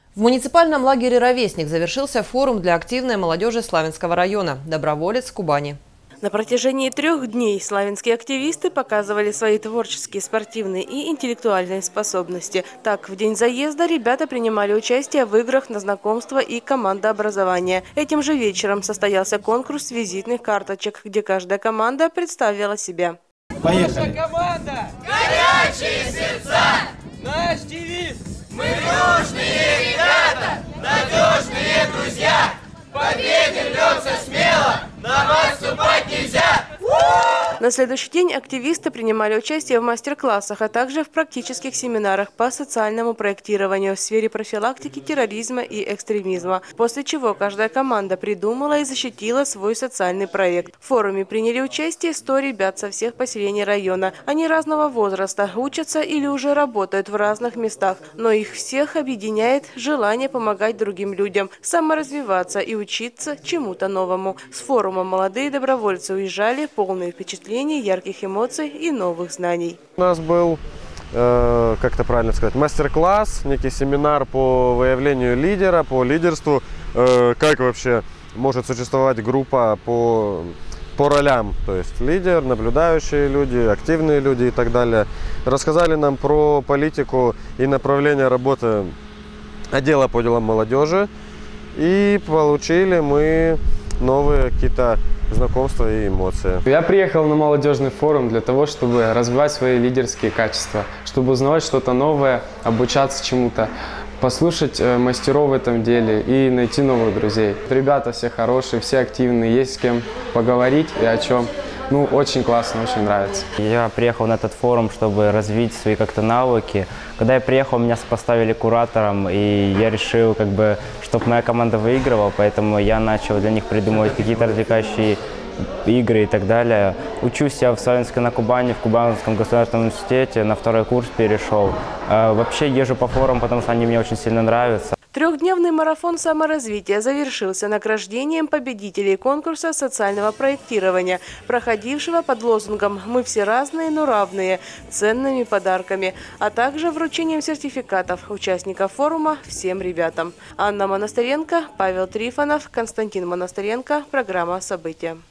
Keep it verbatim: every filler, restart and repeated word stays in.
В муниципальном лагере «Ровесник» завершился форум для активной молодежи Славянского района «Доброволец Кубани». На протяжении трех дней славянские активисты показывали свои творческие, спортивные и интеллектуальные способности. Так, в день заезда ребята принимали участие в играх на знакомство и командообразование. Этим же вечером состоялся конкурс визитных карточек, где каждая команда представила себя. Поехали! Наша команда! Горячие сердца! Наш девиз! Мы дружные ребята! Надежные друзья! Победе рвется смело! Нам отступать нельзя! На следующий день активисты принимали участие в мастер-классах, а также в практических семинарах по социальному проектированию в сфере профилактики терроризма и экстремизма. После чего каждая команда придумала и защитила свой социальный проект. В форуме приняли участие сто ребят со всех поселений района. Они разного возраста, учатся или уже работают в разных местах, но их всех объединяет желание помогать другим людям, саморазвиваться и учиться чему-то новому. С форума молодые добровольцы уезжали полные впечатлений, ярких эмоций и новых знаний. У нас был, э, как это правильно сказать, мастер-класс, некий семинар по выявлению лидера, по лидерству, э, как вообще может существовать группа по, по ролям, то есть лидер, наблюдающие люди, активные люди и так далее. Рассказали нам про политику и направление работы отдела по делам молодежи, и получили мы новые какие-то знакомства и эмоции. Я приехал на молодежный форум для того, чтобы развивать свои лидерские качества, чтобы узнавать что-то новое, обучаться чему-то, послушать мастеров в этом деле и найти новых друзей. Ребята все хорошие, все активные, есть с кем поговорить и о чем. Ну, очень классно, очень нравится. Я приехал на этот форум, чтобы развить свои как-то навыки. Когда я приехал, меня поставили куратором, и я решил, как бы, чтобы моя команда выигрывала, поэтому я начал для них придумывать какие-то развлекающие игры и так далее. Учусь я в Славянске на Кубани, в Кубанском государственном университете, на второй курс перешел. Вообще езжу по форумам, потому что они мне очень сильно нравятся. Трехдневный марафон саморазвития завершился награждением победителей конкурса социального проектирования, проходившего под лозунгом «Мы все разные, но равные», ценными подарками, а также вручением сертификатов участников форума всем ребятам. Анна Монастыренко, Павел Трифонов, Константин Монастыренко. Программа «События».